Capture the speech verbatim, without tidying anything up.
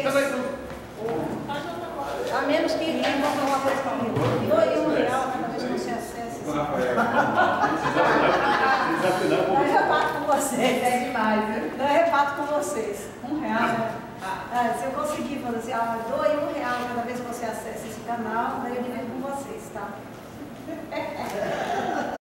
A menos que encontre uma coisa comigo. Doe um real cada vez que você acessa. Eu reparto com vocês. É demais, viu? Eu reparto com vocês. Um real, né? Ah, se eu conseguir fazer assim, ah, doe um real cada vez que você acessa esse canal, daí eu divido com vocês, tá?